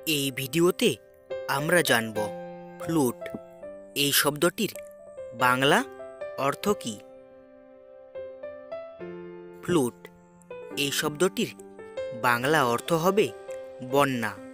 এই ভিডিওতে আমরা জানব ফ্লুট এই শব্দটির বাংলা অর্থ কী। ফ্লুট এই শব্দটির বাংলা অর্থ হবে বন্যা।